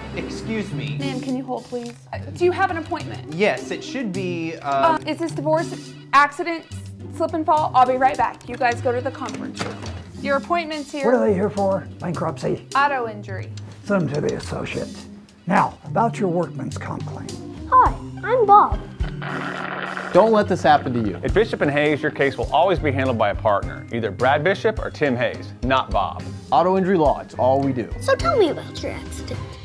Excuse me. Ma'am, can you hold, please? Do you have an appointment? Yes, it should be, Is this divorce, accident, slip and fall? I'll be right back. You guys go to the conference room. Your appointment's here. What are they here for? Bankruptcy? Auto injury. Send them to the associate. Now, about your workman's comp claim. Hi, I'm Bob. Don't let this happen to you. At Bishop and Hayes, your case will always be handled by a partner, either Brad Bishop or Tim Hayes, not Bob. Auto injury law, it's all we do. So tell me about your accident.